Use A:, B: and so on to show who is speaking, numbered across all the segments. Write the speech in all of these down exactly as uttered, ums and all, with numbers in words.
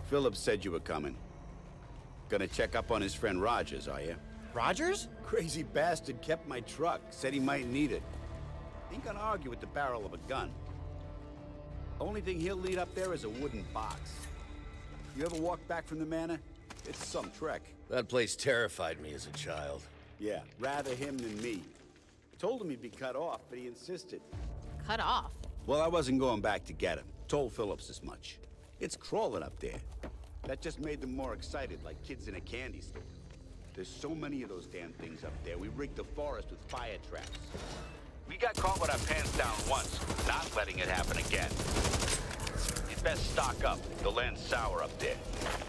A: Phillips said you were coming. Gonna check up on his friend Rogers, are you?
B: Rogers?
A: Crazy bastard kept my truck. Said he might need it. Ain't gonna argue with the barrel of a gun. Only thing he'll lead up there is a wooden box. You ever walk back from the manor? It's some trek.
C: That place terrified me as a child.
A: Yeah, rather him than me. Told him he'd be cut off, but he insisted.
D: Cut off?
A: Well, I wasn't going back to get him. Told Phillips as much. It's crawling up there. That just made them more excited, like kids in a candy store. There's so many of those damn things up there, we rigged the forest with fire traps. We got caught with our pants down once, not letting it happen again. You'd best stock up. The land's sour up there.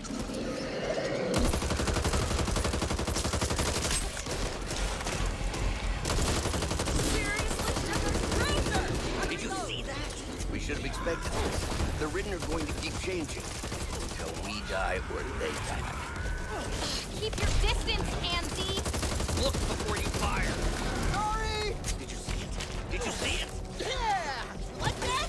C: Did you see that? We should have expected this. The Ridden are going to keep changing. Until we die or they die.
D: Keep your distance, Andy!
C: Look before you fire!
B: Sorry!
C: Did you see it? Did you see it?
B: Yeah! Like that?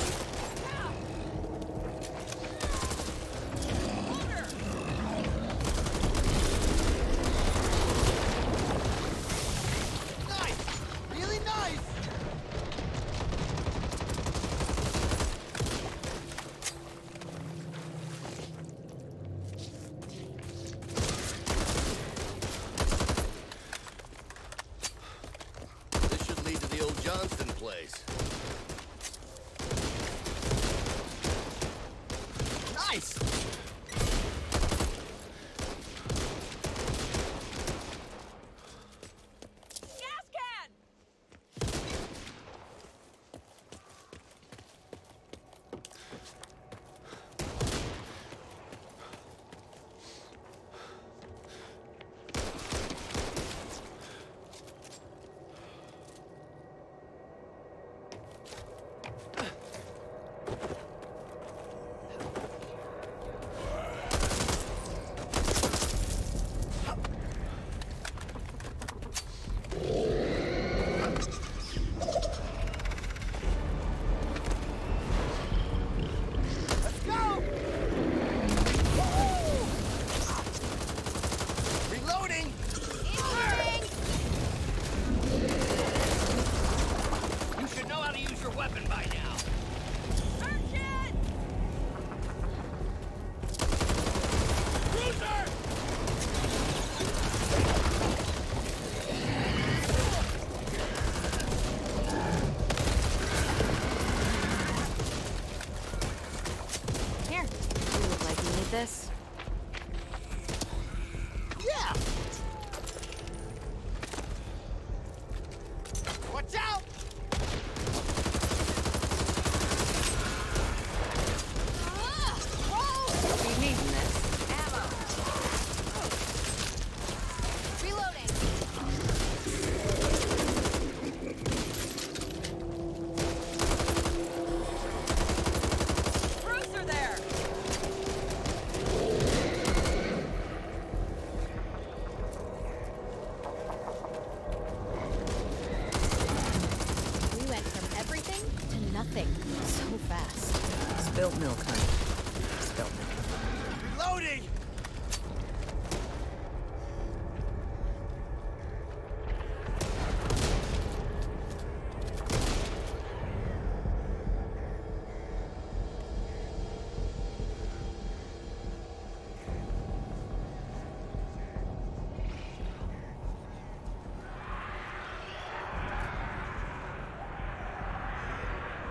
B: Nice! Really nice!
C: This should lead to the old Johnston place.
B: Nice!
D: Gas can!
B: Let's go! Reloading!
D: Incoming!
C: You should know how to use your weapon by now.
D: Urchin!
C: Cruiser!
D: Here. You look like you need this.
B: Yeah! Watch out!
D: Ah! Whoa! Be needing this. Ammo. Reloading. Cruiser there! We went from everything to nothing so fast.
E: Spilt milk, honey. Spilt milk.
B: Reloading!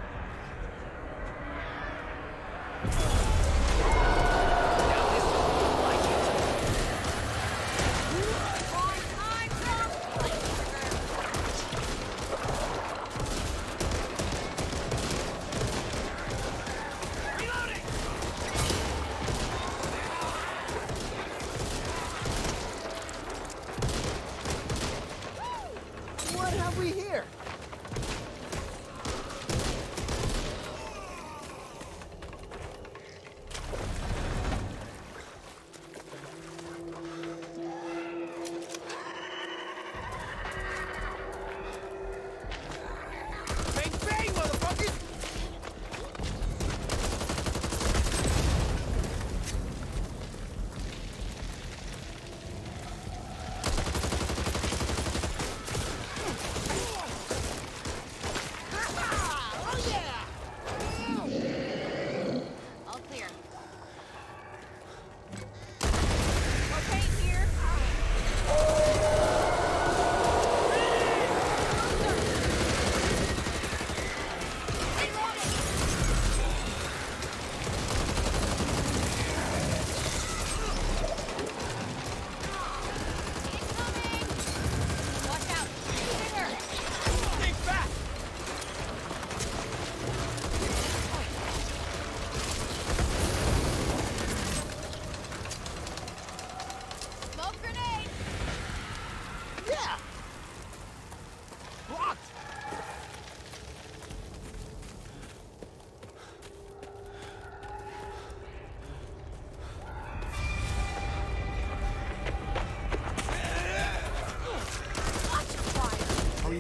C: Now this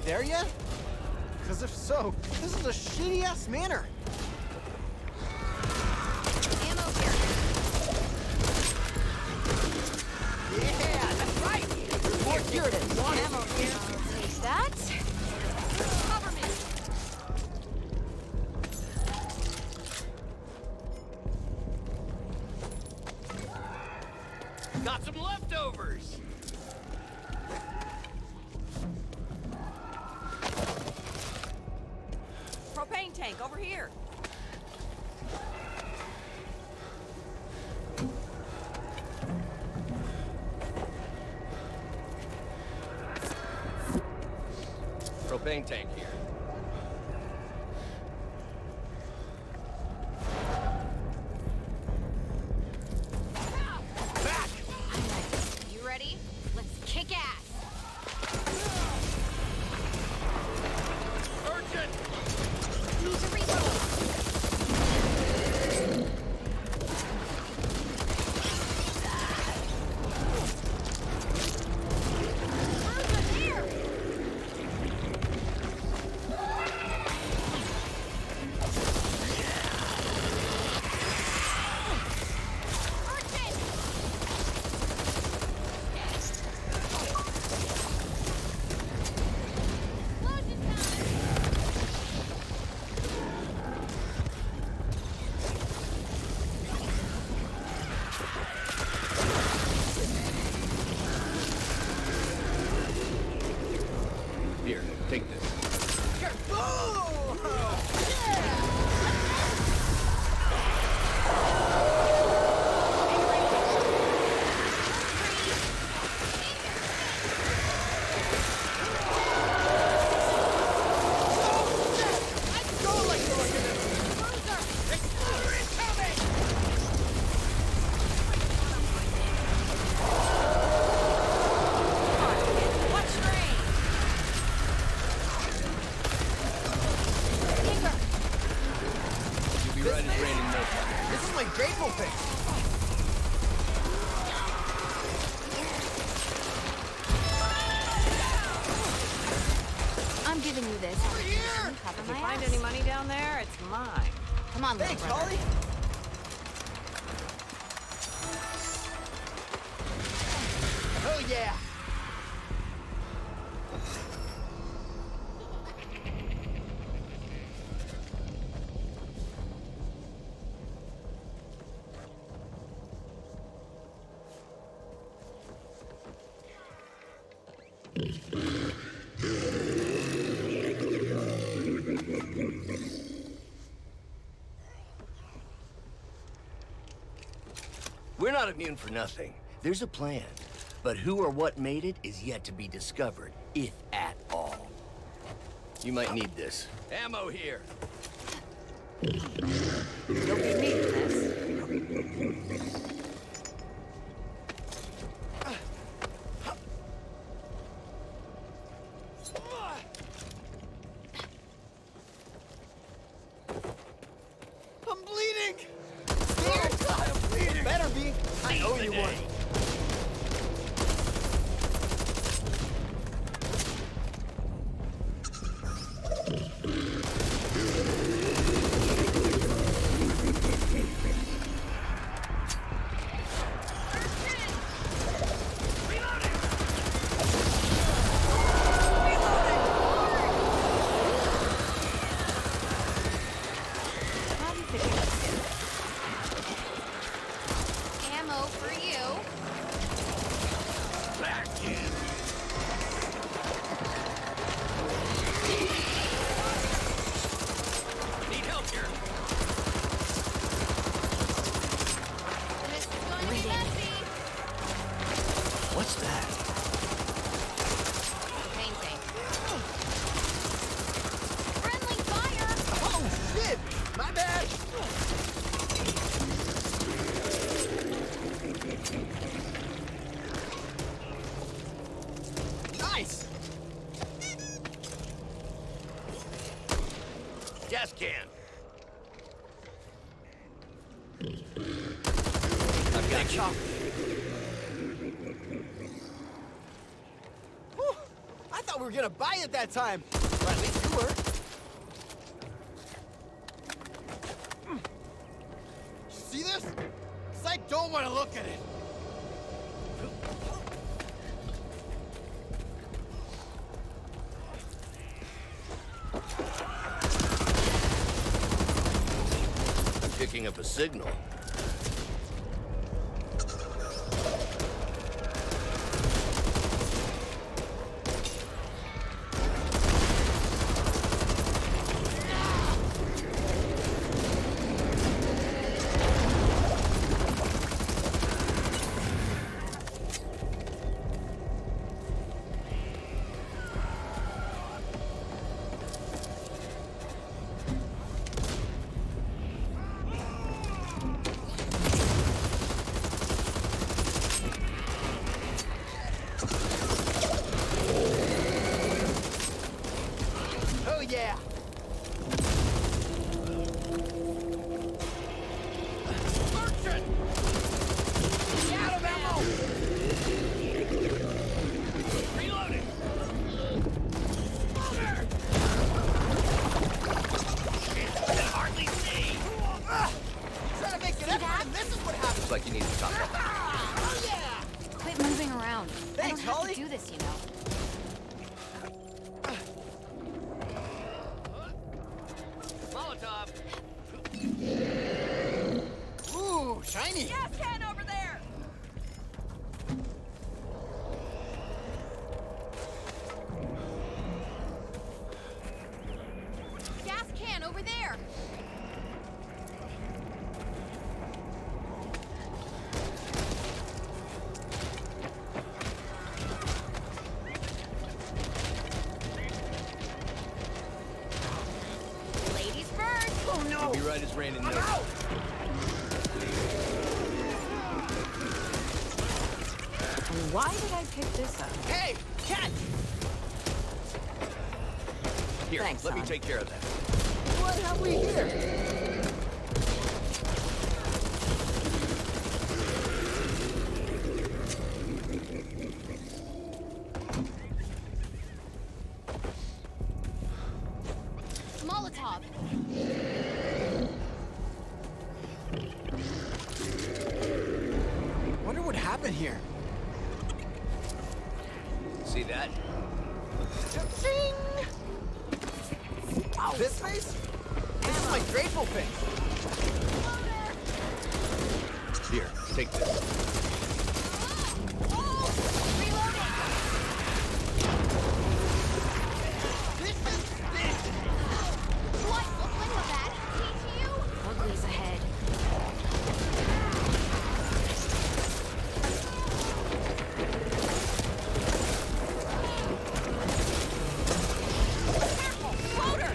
B: there yet? Because if so, this is a shitty-ass manor.
D: Ammo here.
B: Yeah, that's right. More here it is.
D: Ammo here. I'll take that. Cover me.
C: Got some leftovers.
D: Propane tank over here.
C: Propane tank here.
D: Back! You ready? Let's kick ass.
C: Urgent!
D: Need to reload. Cruiser here! Urgent! Explosion time!
C: Here, take this.
B: Boom!
D: Watch screen! Tinker!
C: You'll be right as rain in no time.
B: This is my grateful face.
D: I'm giving you this.
B: Over here!
D: Cover
F: If you
D: my
F: find
D: ass.
F: any money down there, it's mine.
D: Come on, little
B: Thanks,
D: brother.
B: Holly. Oh yeah!
C: We're not immune for nothing. There's a plan. But who or what made it is yet to be discovered, if at all. You might need this. Ammo here.
F: You'll be needing this.
B: I'm bleeding! Scared? God, I'm bleeding! Better be! I owe you one.
D: How do you think it looks? Ammo for you.
C: Back in. Need help here.
D: This is going to be messy.
C: What's that?
D: Painting. Friendly fire.
B: Oh shit! My bad! Nice!
C: Gas can. I've got you.
B: Whew, I thought thought we were gonna buy it that time. Or at least you were. See this? 'Cause I don't want to look at it.
C: I'm picking up a signal.
B: Yeah. Merchant! Get out of ammo! Reloading! I can hardly see! Ah, trying to make it effort, and this is what happens!
C: Looks like you need to stop that.
B: Oh, yeah!
D: Quit moving around.
B: Thanks,
D: I don't have
B: Holly.
D: to do this, you know.
C: Molotov!
B: Ooh, shiny!
F: Gas can over there!
D: Gas can over there! Ladies first!
B: Oh no!
C: It'll be right as rain and no.
B: Ow!
F: And why did I pick this up?
B: Hey, catch!
C: Here,
F: Thanks,
C: let me
F: son.
C: take care of that.
B: What have we here?
D: Molotov!
B: Wonder what happened here.
C: See that?
B: Ching! Wow, this face? This is my grateful face.
C: Here, take this.
D: Reloading!
B: This is this.
D: What? We'll play with that. Teach you? Ugly's ahead. Careful! Floater!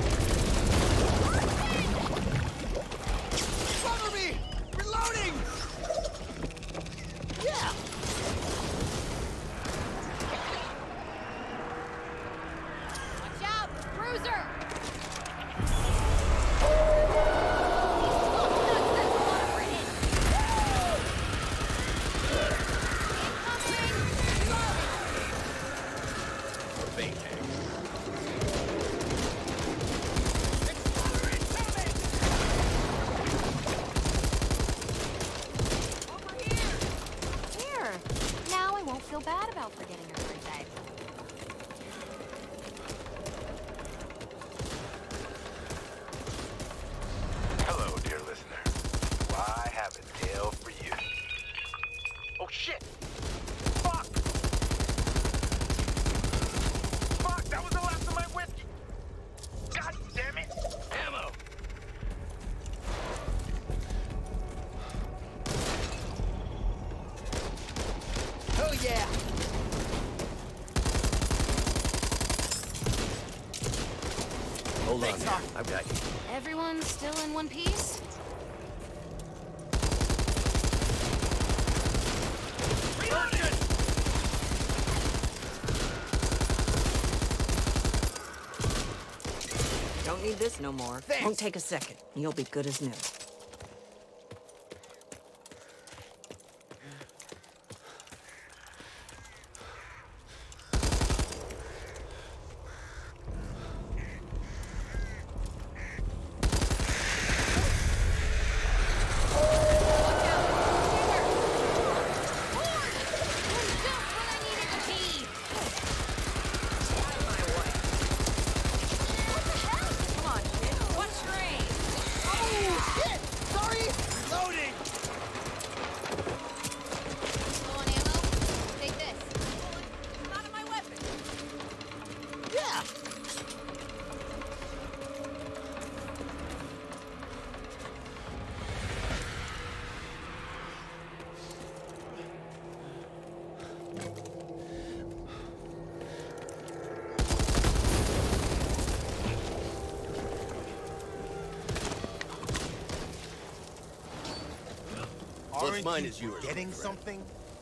B: Cover me! Reloading! Yeah!
D: Watch out! Cruiser! Here. Now I won't feel bad about forgetting her birthday.
G: Hello, dear listener. Well, I have a tale for you. Oh, shit! Fuck! Fuck, that was the last of my whiskey! God damn it!
C: Ammo!
B: Oh yeah!
C: Hold
B: Thanks,
C: on.
B: Doc.
C: I've got you.
D: Everyone's still in one piece?
F: Don't need this no more.
B: Thanks.
F: Won't take a second. You'll be good as new.
C: What's
G: Aren't
C: mine
G: you
C: is yours.
G: getting
C: my friend.
G: something?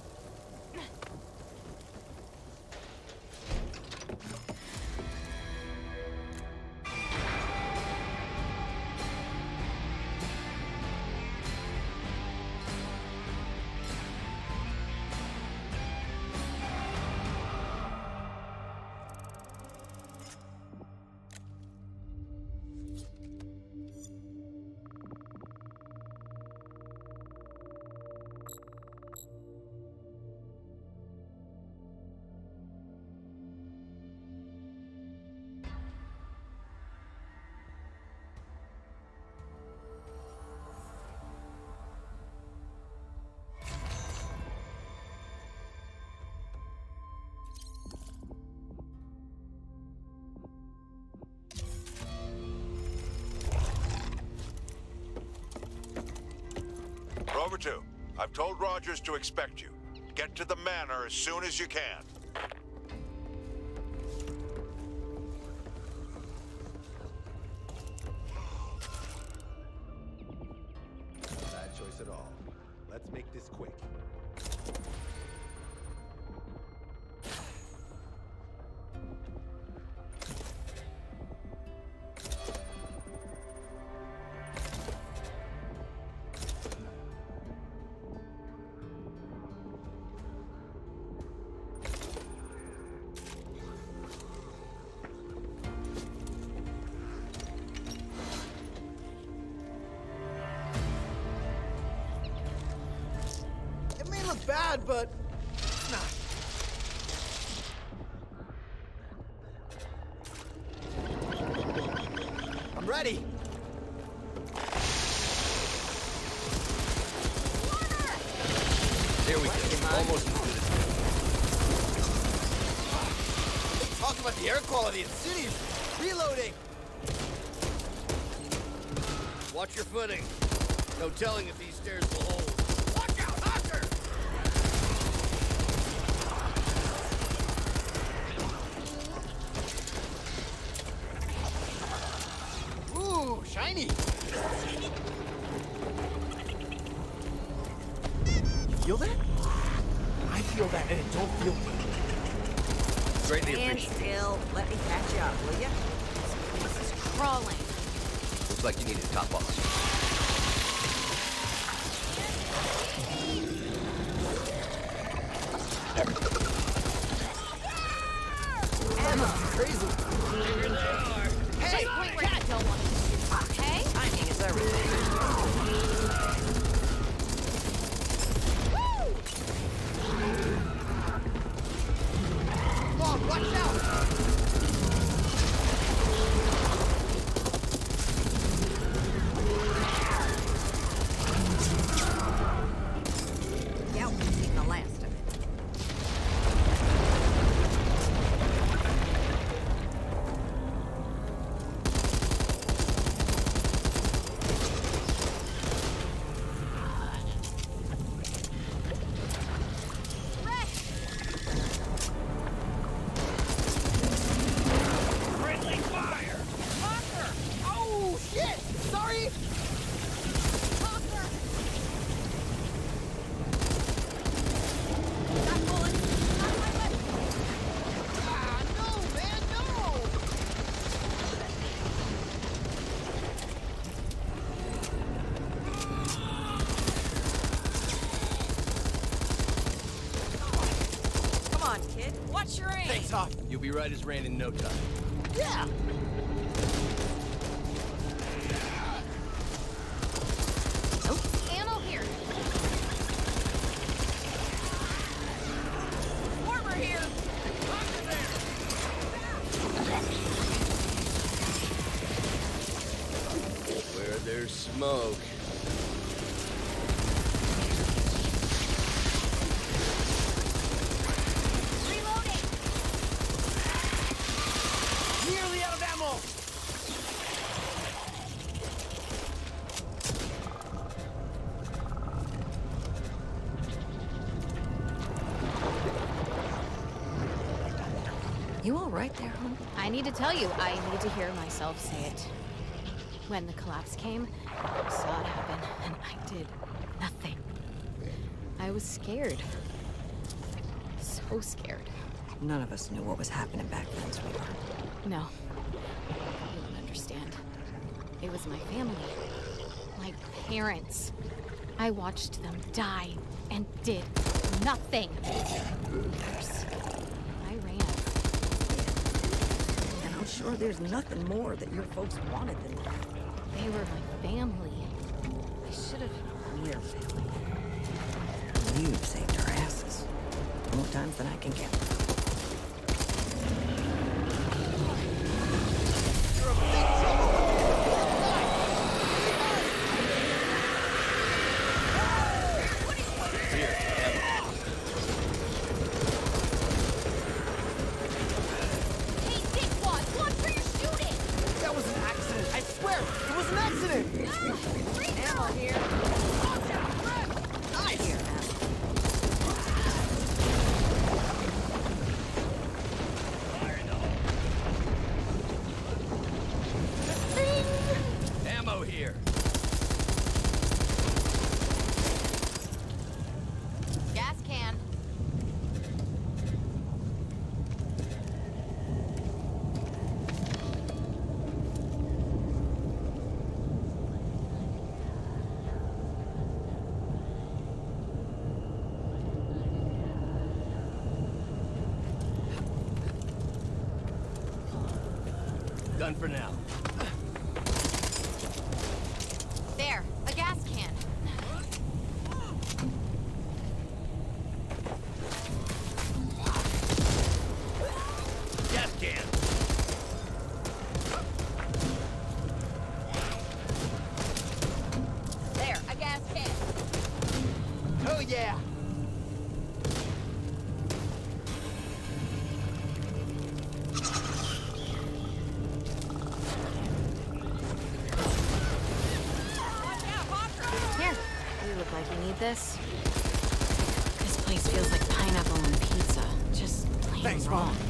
H: Rover two, I've told Rogers to expect you. Get to the manor as soon as you can.
G: Bad choice at all. Let's make this quick.
B: It may look bad, but it's not. I'm ready.
C: There we go. Almost as good as
B: Talk about the air quality in cities. Reloading.
C: Watch your footing. No telling if these stairs will hold. Watch out, Hawker!
B: Ooh, shiny. Feel that? I feel that, and it don't feel good.
C: Greatly
F: Stand
C: appreciated.
F: still. Let me catch up, will ya?
D: This is crawling.
C: Looks like you need a top off.
B: Crazy. Hey,
D: Point where you don't want to shoot, okay?
F: Timing is everything.
B: come on, watch out.
F: Yeah, we've seen the last of it.
B: Friendly fire. Hawker. Oh, shit. Sorry.
D: Hawker! Got bullets. On my way.
B: Ah, no, man, no.
F: Come on, kid. Watch your aim.
B: Thanks, Hawk.
C: You'll be right as rain in no time.
B: Yeah.
D: Ammo here.
F: Warmer here.
C: Where there's smoke.
D: Reloading.
B: Nearly out of ammo.
F: You all right there, hon?
D: I need to tell you, I need to hear myself say it. When the collapse came, I saw it happen, and I did nothing. I was scared. So scared.
F: None of us knew what was happening back then, sweetheart.
D: No. You don't understand. It was my family. My parents. I watched them die and did nothing. Worse. I ran.
F: And I'm sure there's nothing more that your folks wanted than that.
D: They were my family. I should have...
F: Your family. You've saved our asses. More times than I can count.
C: Done for now.
D: There, a gas can.
C: Gas can.
D: There, a gas can.
B: Oh yeah!
D: Like you need this? This place feels like pineapple on pizza. Just plain
B: Thanks,
D: wrong.
B: Mom.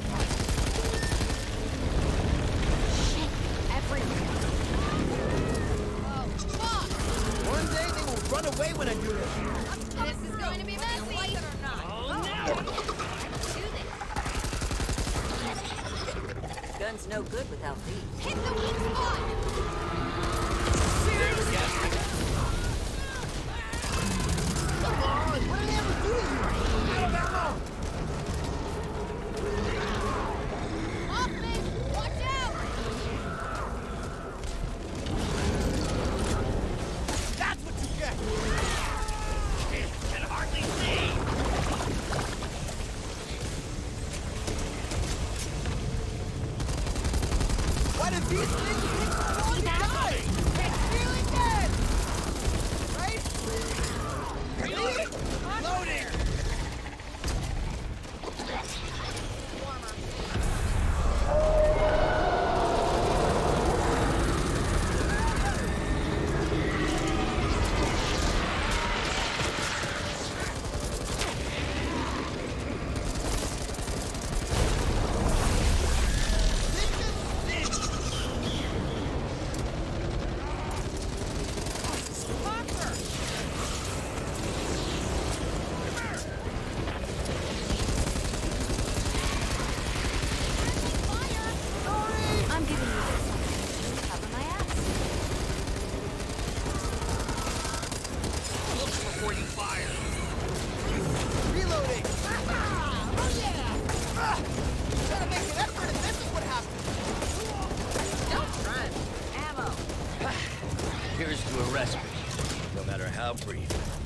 D: Shit, everywhere. Oh, fuck!
B: One day they will run away when I do this.
D: This is going to be messy. Like it or not. Oh, no! Do this.
F: Gun's no good without these.
D: Hit the weak spot!
C: Here's to a respite, no matter how brief.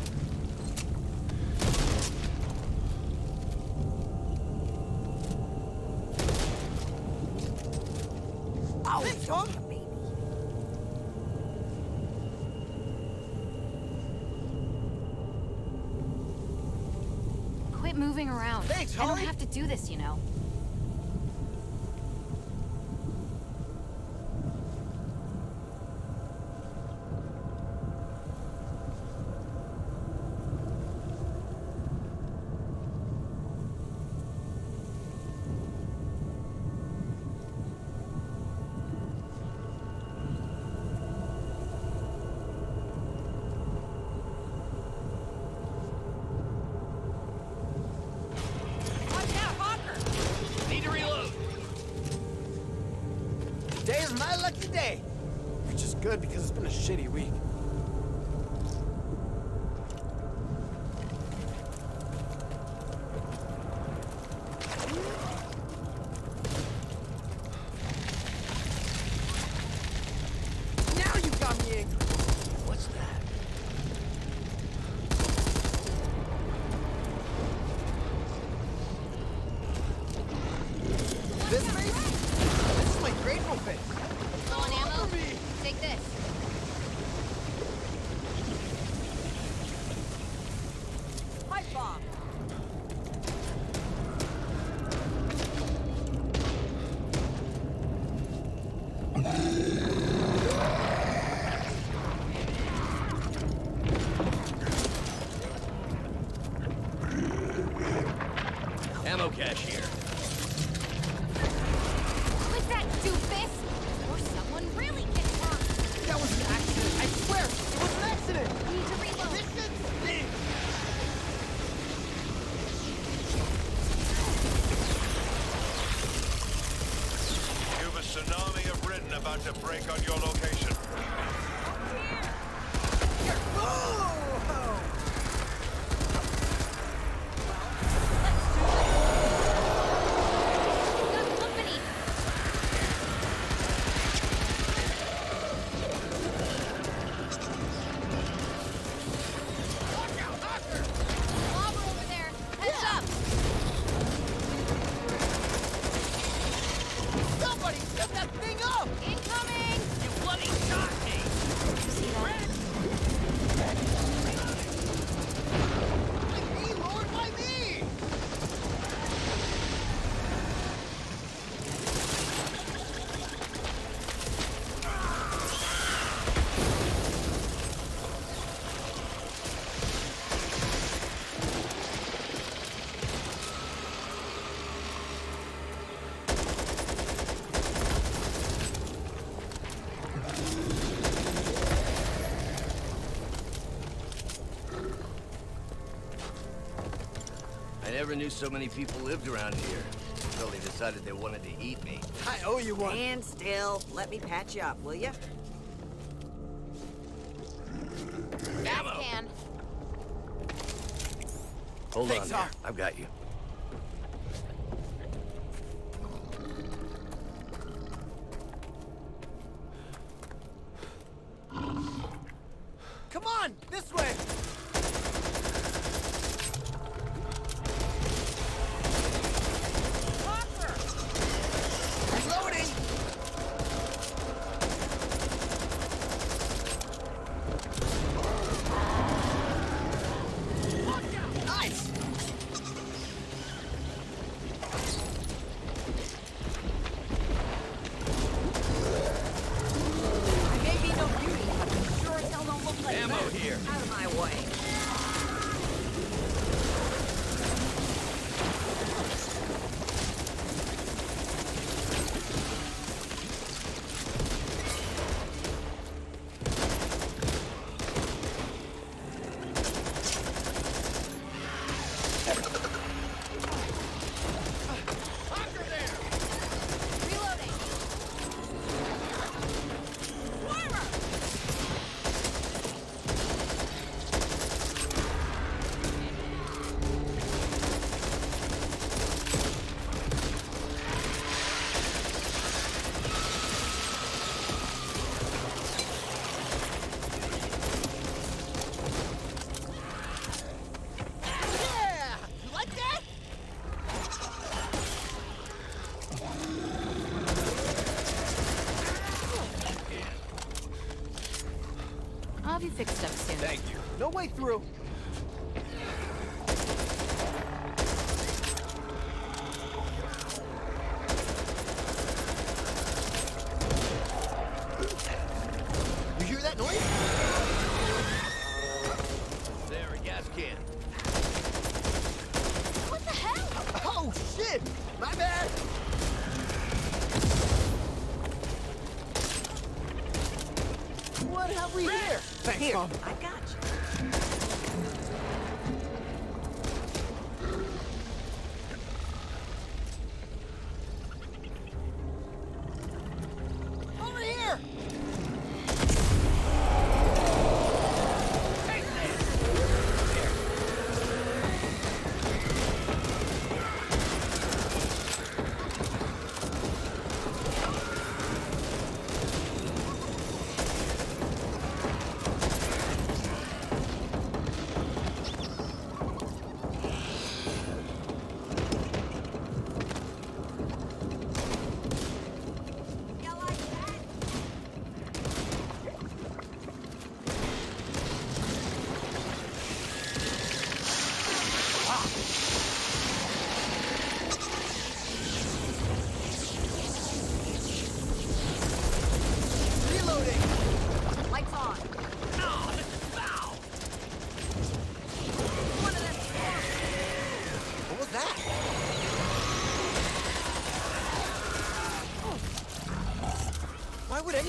B: Oh, thanks, Mom.
D: Quit moving around.
B: Thanks,
D: I don't
B: Holly.
D: have to do this, you know.
B: good because it's been a shitty week. Now you got me angry.
C: What's that?
B: This face? This is my grateful face.
I: Low on ammo? Take this.
F: Pipe bomb.
C: Ammo cache here.
I: Click that, doofus! Or someone really gets hurt.
B: That was an accident. I swear, it was an accident.
I: Need to reload.
B: This shit stinks.
H: You've a tsunami of written about to break on your location.
I: Got company. Lava over there. Heads up.
B: Somebody set that thing up!
I: Incoming.
C: You bloody shot me!
I: See that?
B: Why me, Lord? Why me?
C: I never knew so many people lived around here until they decided they wanted to eat me.
B: I owe you one.
F: Stand still. Let me patch you up, will you?
I: Gas can.
C: Hold
B: Thanks,
C: on there.
B: Hawk.
C: I've got you.
B: Come on, this way. Reloading. Nice.
F: I may be no beauty, but you sure as hell don't look like
C: Ammo
F: that.
C: here.
F: Out of my way.
I: Reloading.
B: Yeah. You like that?
D: I'll have you fixed up soon.
C: Thank you.
B: No way through. You hear that noise?
C: There, a gas can.
I: What the hell?
B: Oh, shit! My bad! What have we here? Thanks,
F: Here,
B: Mom.
F: I got you.
B: Over here!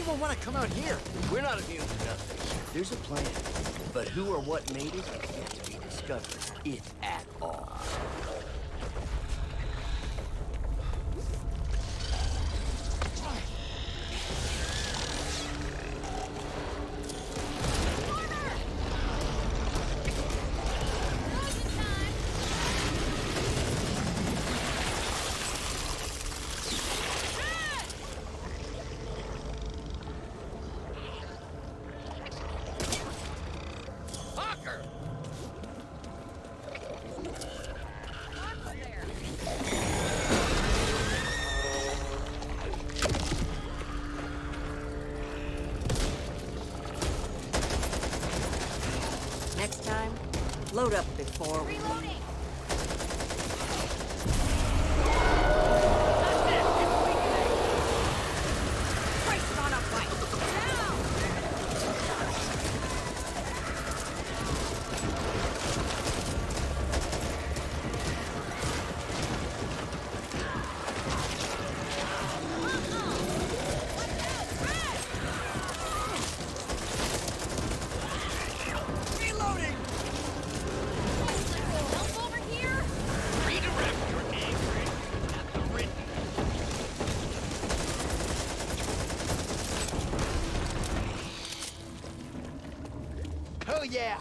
E: anyone want to come out here?
C: We're not immune to nothing. There's a plan, but who or what made it is yet to be discovered, if at all.
F: Next time, load up before we leave.
E: Oh yeah!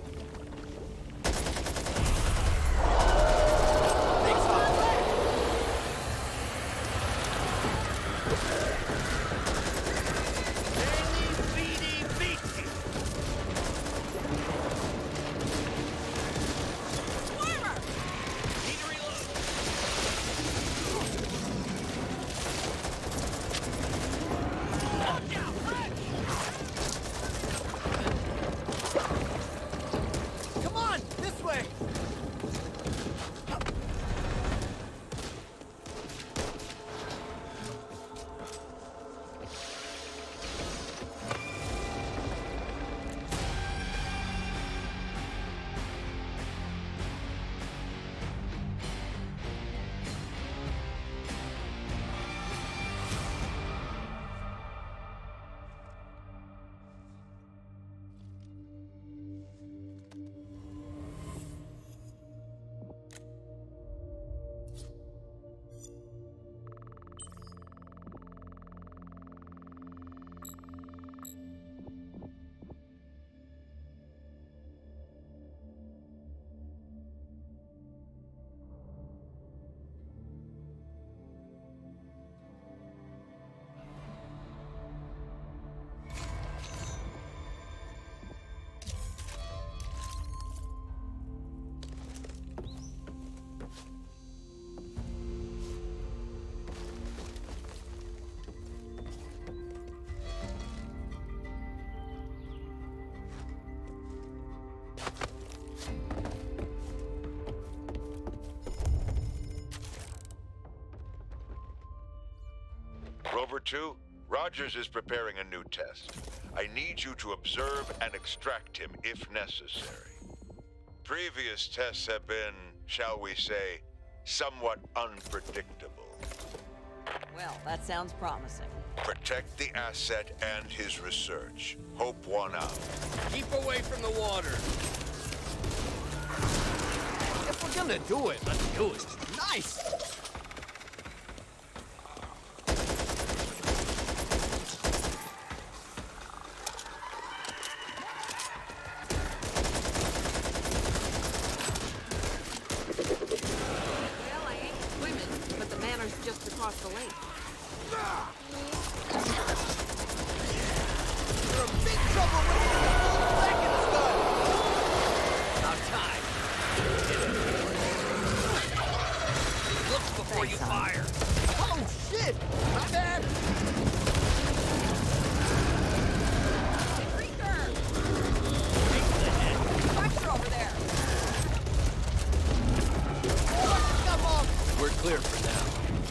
H: Rover two, Rogers is preparing a new test. I need you to observe and extract him if necessary. Previous tests have been, shall we say, somewhat unpredictable.
F: Well, that sounds promising.
H: Protect the asset and his research. Hope one out.
C: Keep away from the water.
E: If we're gonna do it, let's do it. Nice!
F: Well, I ain't swimming, but the manor's just across the lake.
E: You're in big trouble when you get a full back in the gun!
C: About time. Look before you fire.
E: Oh shit! My bad!
F: Structure over there!
C: We're clear for now.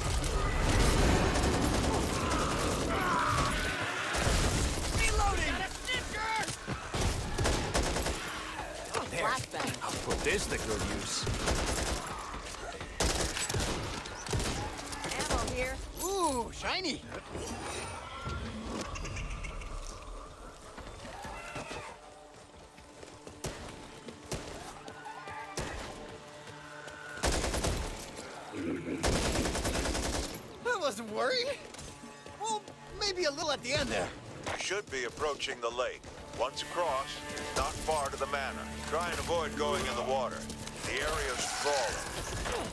F: Flashbang.
E: I'll put this to good use.
F: Ammo here.
E: Ooh, shiny!
B: I wasn't worried. Well, maybe a little at the end there.
H: You should be approaching the lake. Once across, not far to the manor. Try and avoid going in the water. The area's crawling.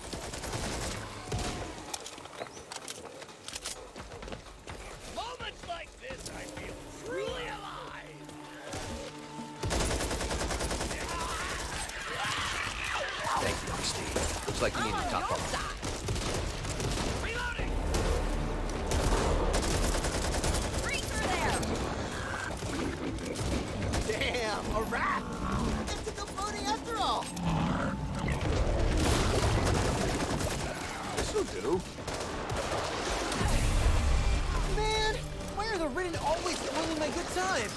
B: Moments like this, I feel truly alive.
C: Thank you, Steve. Looks like you need to top up.
B: Reloading.
I: Free through there.
B: Damn, a rat. I get to go boating after all.
C: This'll do.
B: Man, why are the Ridden always spoiling my good time?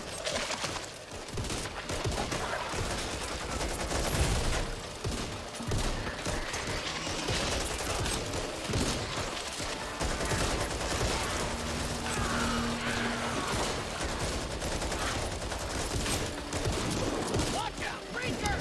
B: Watch out, breaker!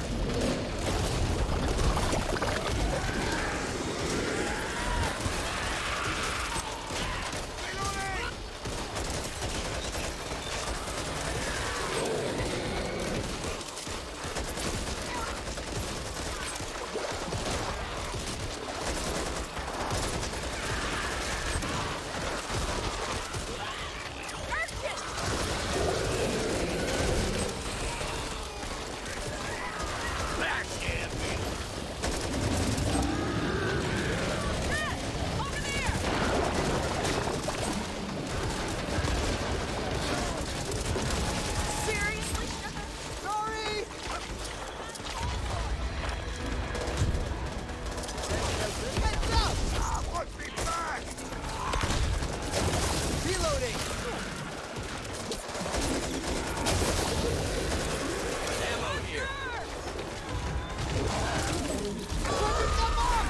I: Seriously?
B: Sorry! Heads up!
G: I want me back!
B: Reloading!
C: Ammo here.
B: Focus them off!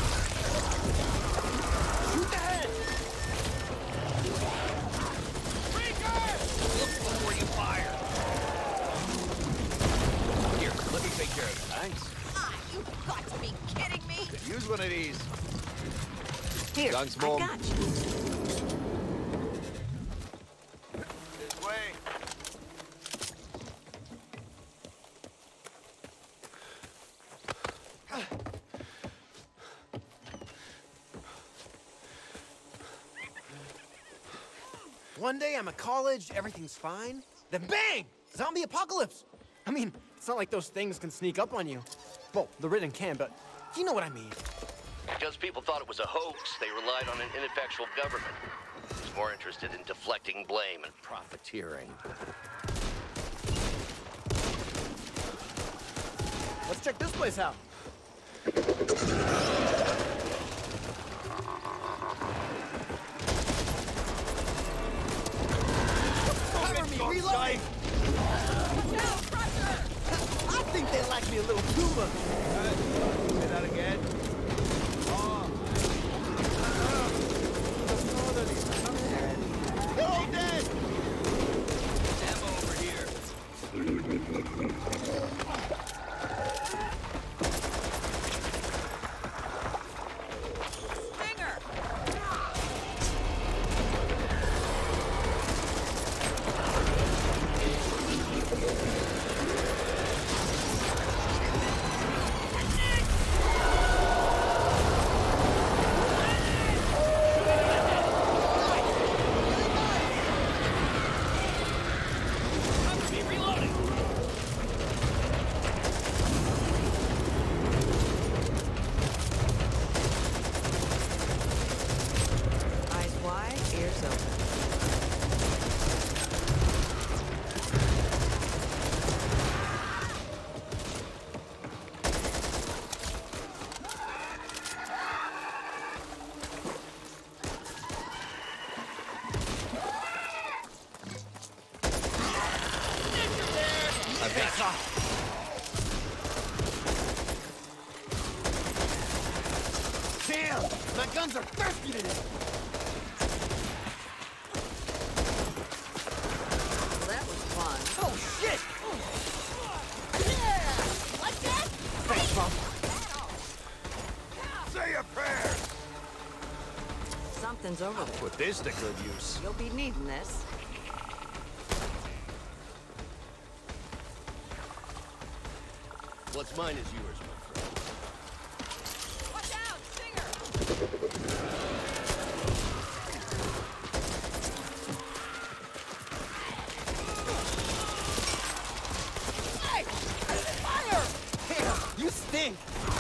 B: Shoot the head! Breaker!
C: Look before you fire. Here, let me take care of it. Thanks.
I: Ah, you've got to be kidding me.
C: Use one of these.
F: Here,
C: Guns,
F: I
C: Mom.
F: got you.
G: This way.
B: One day I'm at college, everything's fine. Then bang! Zombie apocalypse! I mean, it's not like those things can sneak up on you. Well, the Ridden can, but you know what I mean.
C: Because people thought it was a hoax, they relied on an ineffectual government. It was more interested in deflecting blame and profiteering.
B: Let's check this place out. Cover me, reloading! I think they like me a little too much.
G: Say that again.
B: They're all dead!
C: Ammo over here.
I: Stinger!
F: Eyes wide, ears open.
C: I bet.
B: Damn! My guns are thirsty today!
F: Well, that was fun.
B: Oh, shit!
I: Yeah! Like that?
B: Thanks, Mom.
G: Say a prayer!
F: Nothing's over there.
C: Put this to good use.
F: You'll be needing this.
C: What's mine is yours, my friend.
I: Watch out, Stinger!
B: Hey! Fire! Damn, you stink!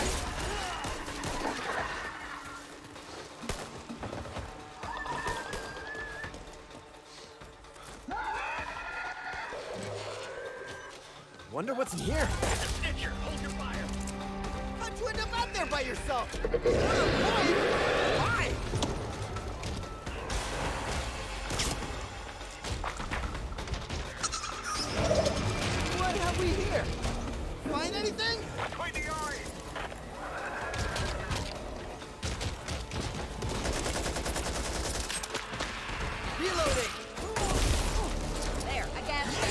B: Wonder what's in here.
C: Snitcher, hold your fire.
B: How'd you end up out there by yourself? Why? What have we here? Find anything?
G: Between the eyes!
B: Reloading.
I: There, I got it.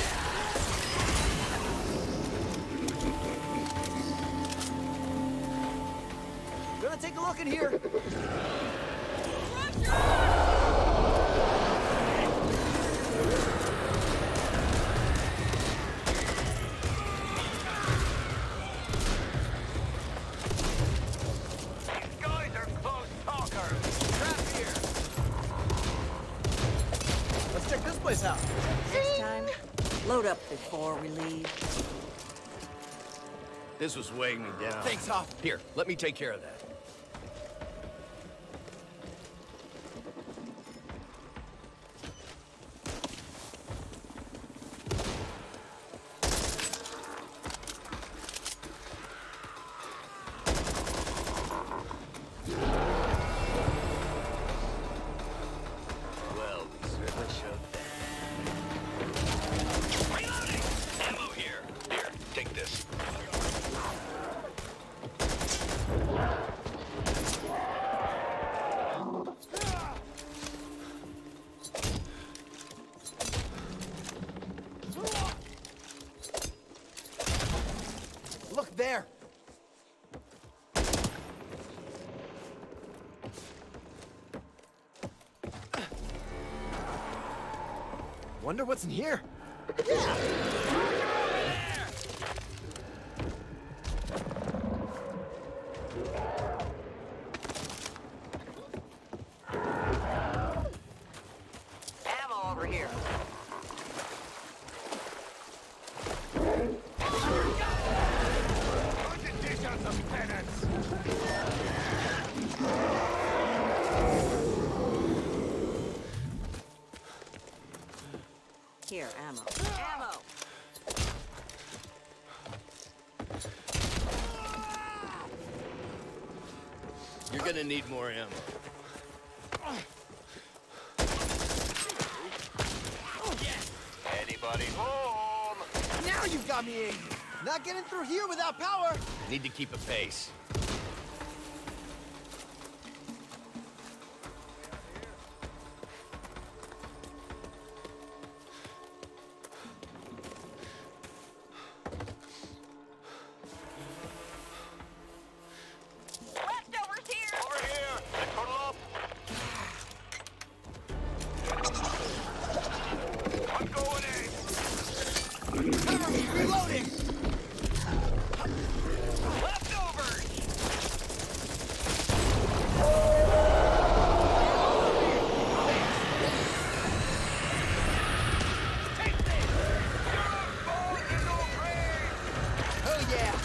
B: Gonna take a look in here.
G: These guys are close talkers!
B: Trap here. Let's check this place out.
F: Next time, load up before we leave.
C: This was weighing me down.
B: Thanks, Hoff.
C: Here, let me take care of that. Well, we certainly showed that. Reloading! Ammo here. Here, take this.
B: Look there. Wonder what's in here. Yeah.
F: Ammo over here.
G: Put the dish on some penance!
F: Here, ammo. Ammo!
C: You're gonna need more ammo.
G: Anybody home?
B: Now you've got me angry. Not getting through here without power.
C: Need to keep a pace.
I: Leftovers here!
G: Over here! I total up! I'm going in!
B: Cover me, reloading.
G: Leftovers! Take this! You're born to no grave!
B: Oh yeah.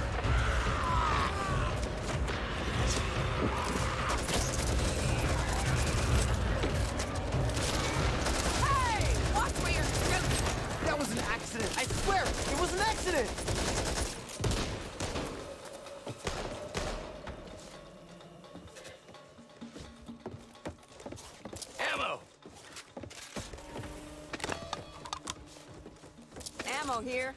I: Hey! Watch where you're shooting!
B: That was an accident. I swear, it was an accident.
C: Ammo!
F: Ammo here.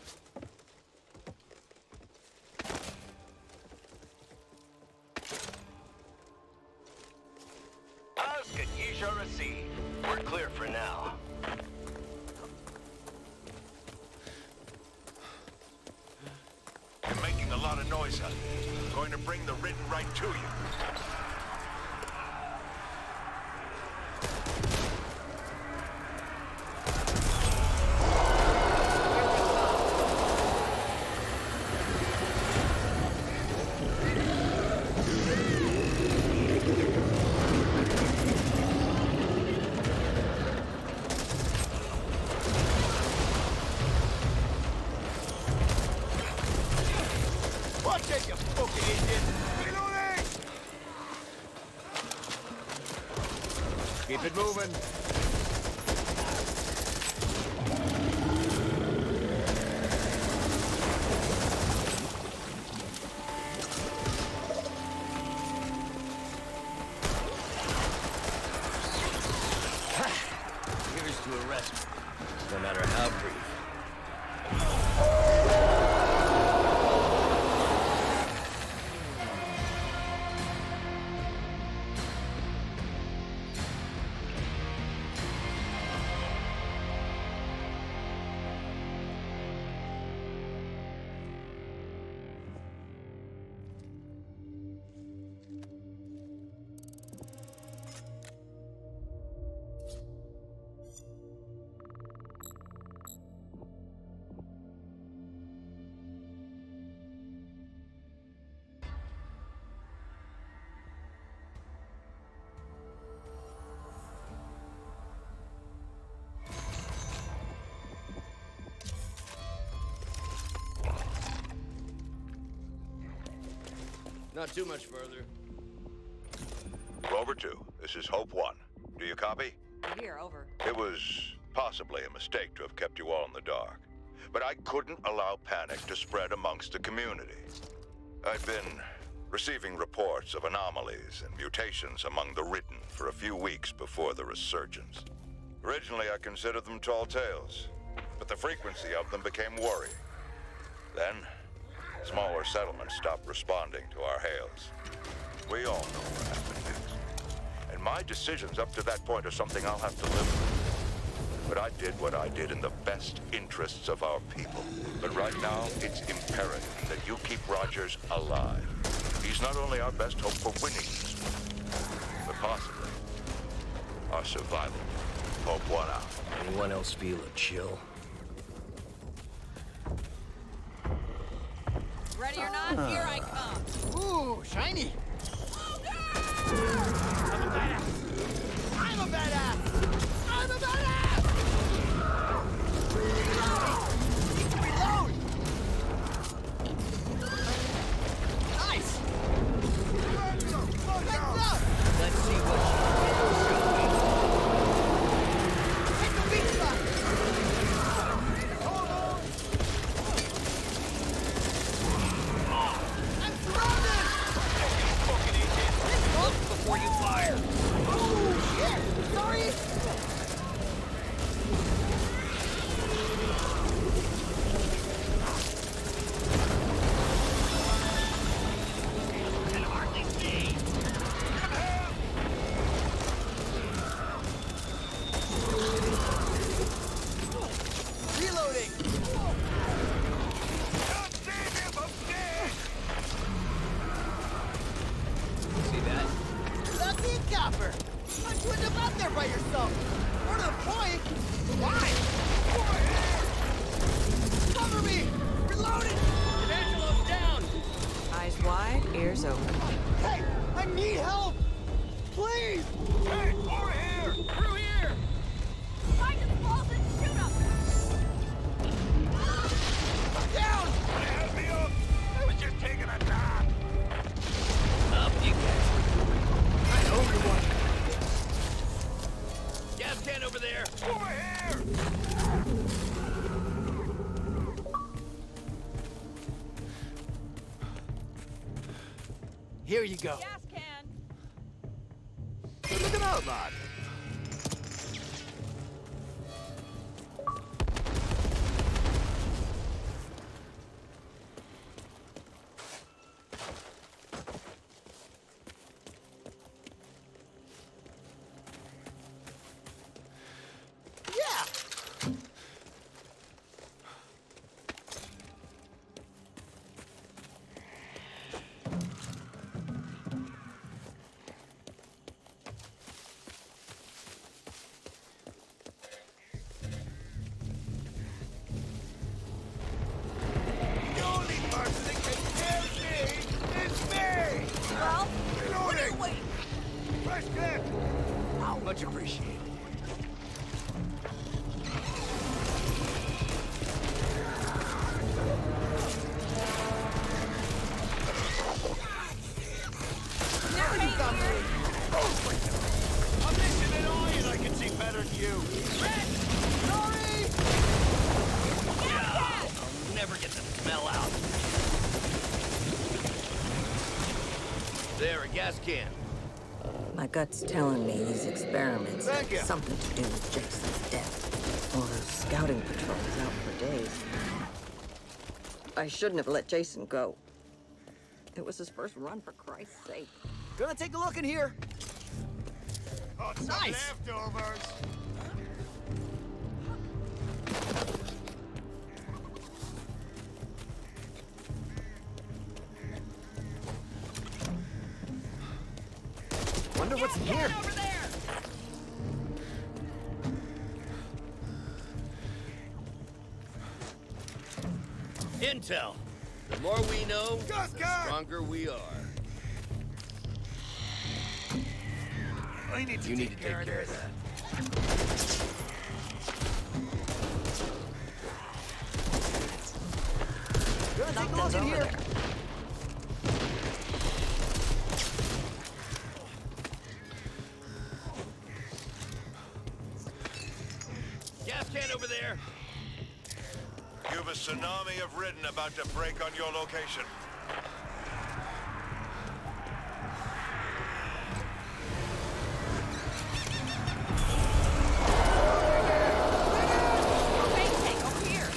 G: Ask and ye shall receive.
C: We're clear for now.
H: You're making a lot of noise out there. Going to bring the written right to you.
G: Watch it, you fucking idiot! Reloading! Keep it moving.
C: Here's to a rest, no matter how brief. Not too much further.
H: Rover two, this is Hope one. Do you copy?
F: Here, over.
H: It was possibly a mistake to have kept you all in the dark, but I couldn't allow panic to spread amongst the community. I've been receiving reports of anomalies and mutations among the Ridden for a few weeks before the resurgence. Originally, I considered them tall tales, but the frequency of them became worrying. Then, smaller settlements stopped responding to our hails. We all know what happened next. And my decisions up to that point are something I'll have to live with. But I did what I did in the best interests of our people. But right now, it's imperative that you keep Rogers alive. He's not only our best hope for winning this one, but possibly our survival. Hope one out.
C: Anyone else feel a chill?
I: Ready or not, here I come.
B: Ooh, shiny.
G: I'm a badass! I'm a badass! I'm a badass! Reload! Nice! Heads up!
C: Let's see what she can do, shall we?
G: Take the beat spot! Hold on! I'm surrounded! You fucking idiot! Look before you fire! Oh, shit! Sorry! Reloading!
C: See that?
G: Lucky and Copper! How'd you end up out there by yourself? More to the point, why? Cover me! Reloading!
C: Angelo's down!
F: Eyes wide, ears open.
G: Hey! I need help! Please! Hey! Over here!
C: Through here!
I: Find his balls and shoot him!
G: Down! Help me up! I was just taking a nap!
C: Up you get.
G: I know you want.
C: Gas can over there!
G: Over here!
B: Here you go.
I: Gas can.
G: Good looking out, lad. Yeah! The only person that can kill me is me!
I: Well, what are you
G: Reloading!
I: waiting?
G: Fresh clip!
C: How much appreciated. There, a gas can.
F: My gut's telling me these experiments
C: Thank you.
F: have something to do with Jason's death. All those scouting patrols out for days. I shouldn't have let Jason go. It was his first run, for Christ's sake.
B: Gonna take a look in here.
G: Oh, some
B: Nice.
G: leftovers.
B: Wonder what's in here.
I: Over there!
C: Intel. The more we know,
G: Gus,
C: the
G: gun!
C: stronger we are.
G: I need to
C: You need
G: take
C: to take
G: care,
C: care
G: of
C: of
G: this.
C: that.
B: Gonna take a look
F: Something's
B: in
F: over
B: here.
F: there.
C: Gas can over there.
H: You've a tsunami of Ridden about to break on your location.
I: Propane tank over here!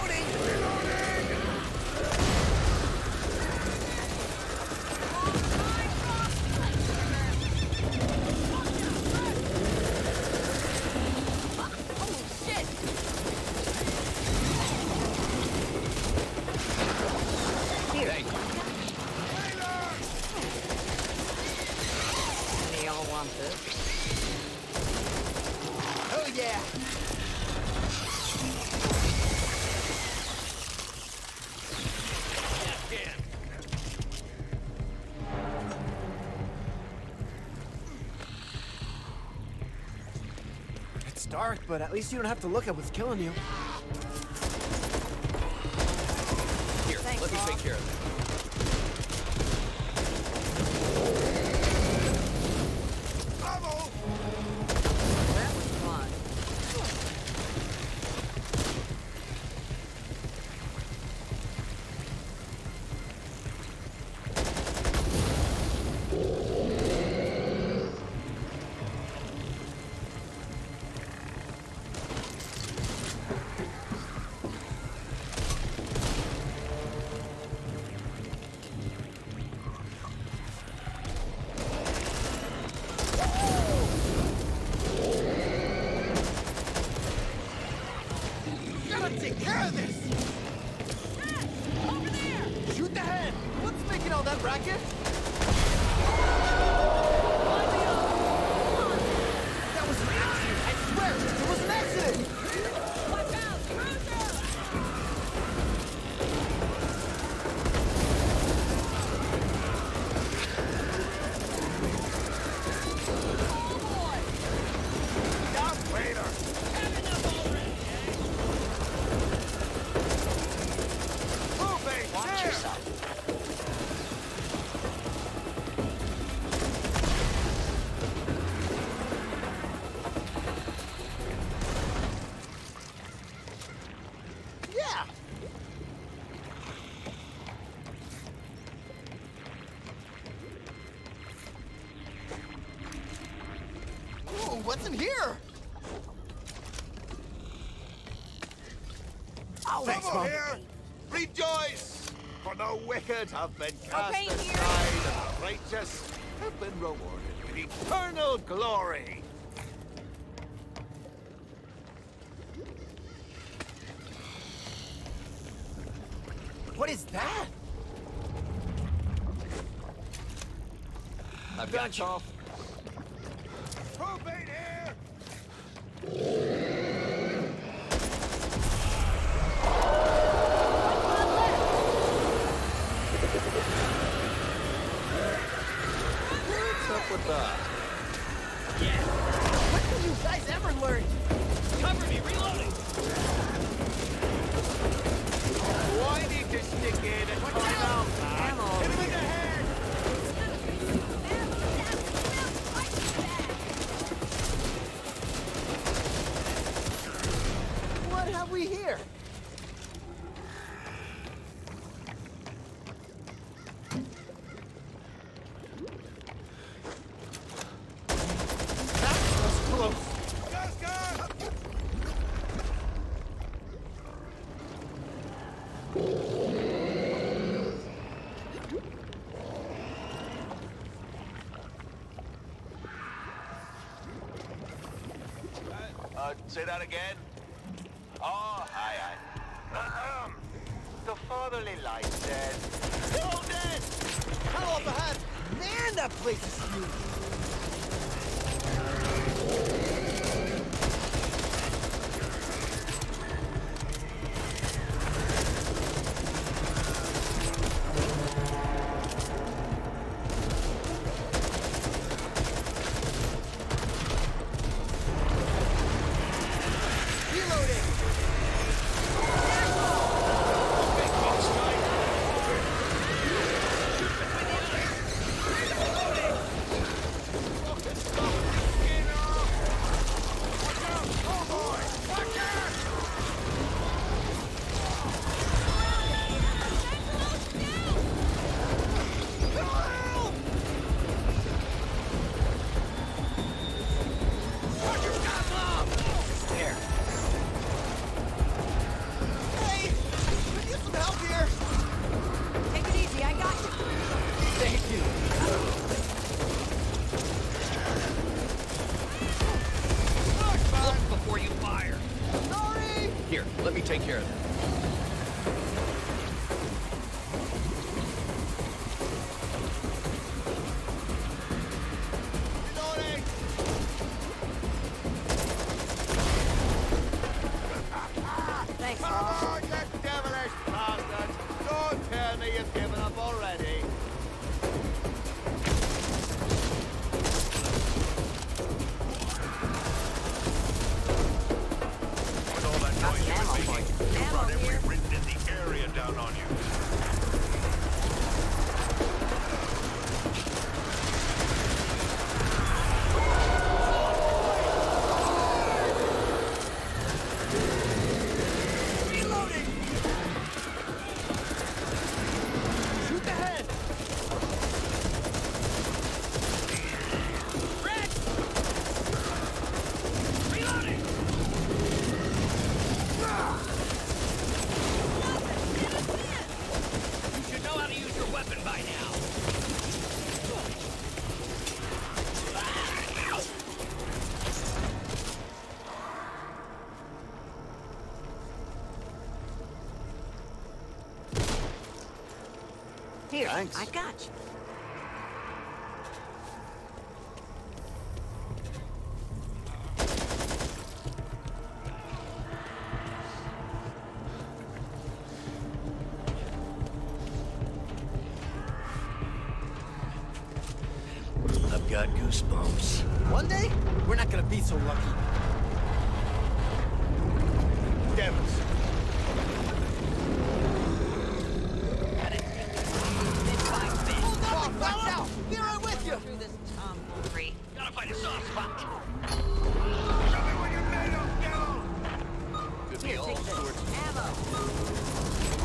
I: Holy shit!
F: Here.
C: Thank you.
F: Any of y'all want this?
B: Oh yeah.
C: Gas can.
B: It's dark, but at least you don't have to look at what's killing you.
C: Here,
F: Thanks,
C: let me
F: Bob.
C: take care of that.
G: Ammo!
F: That was fun.
B: Gotta take care of this.
I: Over there!
B: Shoot the head. What's making all that racket? That was an accident. I swear, it was an accident.
I: Watch out! Cruiser! Oh boy!
G: Darth Vader!
I: Have enough already!
G: Moving!
F: Watch
G: there!
F: yourself.
B: Yeah. Ooh, what's in here? Oh, thanks,
G: Ammo
B: Mom.
G: here! Rejoice! For the wicked have been cast
I: Propane here.
G: aside, and the righteous have been rewarded with eternal glory.
B: What is that?
C: I've got you.
G: Propane here!
C: What's up with that?
B: When did you guys ever learn?
C: Cover me, reloading!
G: Oh, I need to stick in and find out, man.
F: Ammo.
G: Hit him in the head!
B: What have we here?
G: Say that again? Oh, aye, aye. Ahem. The fatherly light dead. They're all dead!
B: Tunnel up ahead! Man, that place is huge!
C: Take care of that.
F: Thanks,
G: Come on, you devilish bastard! Don't tell me you've given up already.
H: With all that noise you've been making, you brought every Ridden in the area down on you.
F: Here,
B: Thanks.
F: I got you.
C: I've got goosebumps.
B: One day, we're not gonna be so lucky.
G: Devils.
B: Oh, watch out! Be right with you!
F: Through this tomfoolery.
C: Gotta find a soft spot.
G: Show me what you're made of, devil!
C: Could be
F: Here,
C: all
F: take this.
C: sorts.
F: Ammo.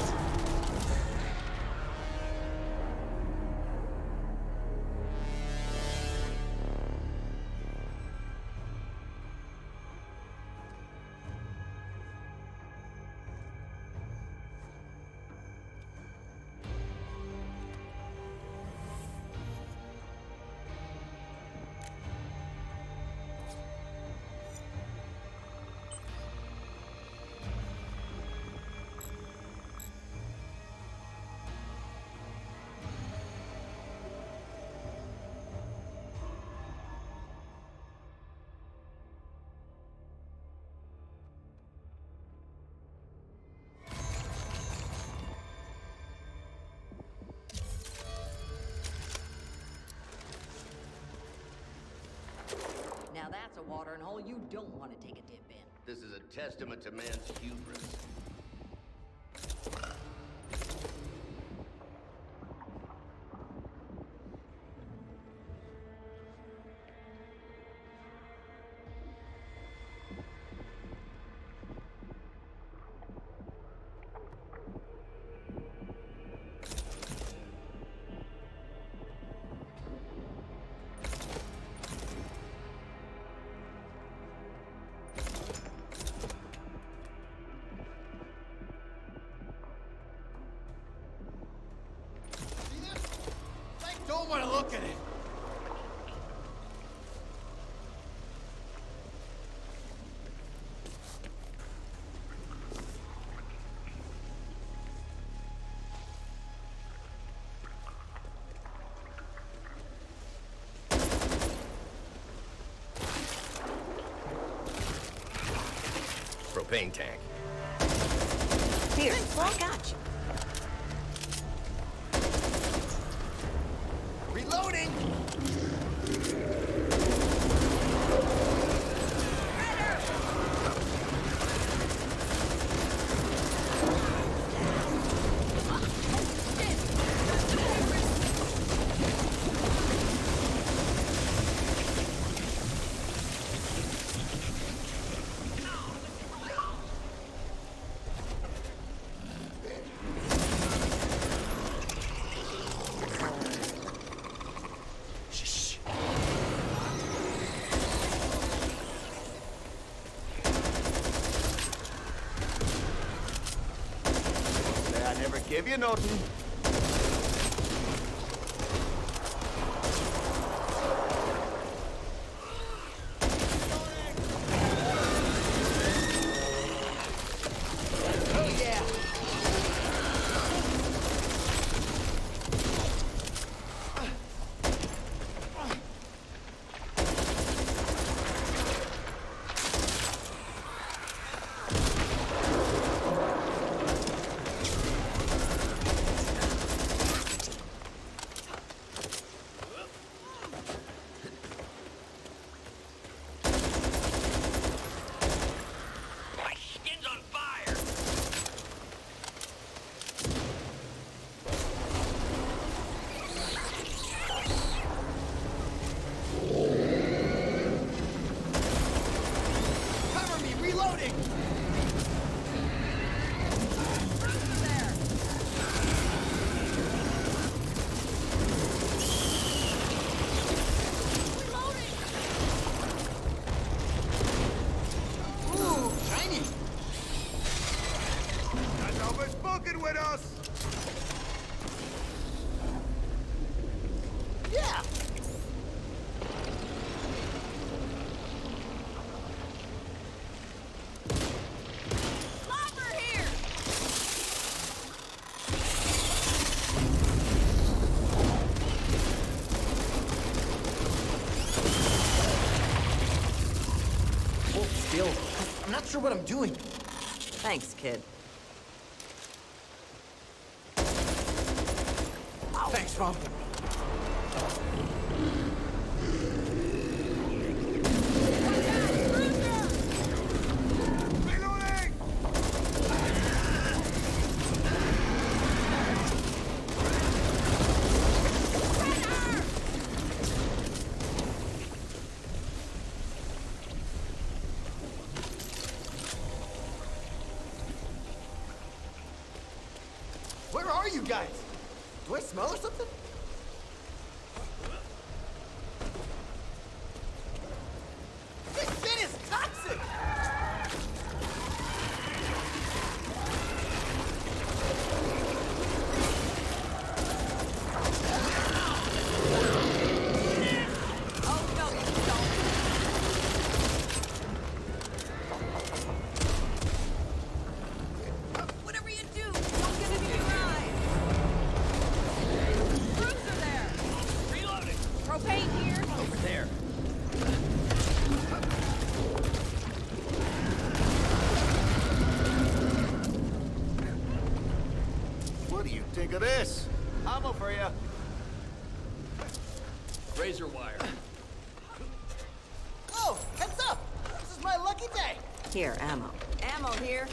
F: Now that's a watering hole you don't want to take a dip in.
C: This is a testament to man's hubris.
B: Don't want to look at it.
C: propane tank.
F: Here, I got you.
B: Reloading!
A: Give you nothing.
B: Oh yeah!
G: With us!
B: Yeah!
I: Slobber here!
B: Hold still. I'm not sure what I'm doing.
F: Thanks, kid.
B: Thanks, Mom.
G: Reloading!
B: Where are you guys? Do I smell or something? This shit is toxic!
F: Oh, no, you don't. Whatever you do, don't get it in your eye.
I: Cruiser there!
C: Reloading!
I: Propane here!
C: Over there.
A: What do you think of this? Ammo for you.
C: Razor wire.
B: Oh, heads up! This is my lucky day!
F: Here, ammo. Ammo here.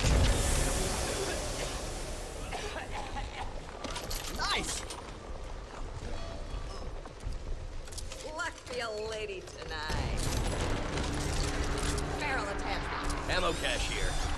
B: Nice!
F: Luck be a lady tonight. Barrel attachment.
C: Ammo cache here.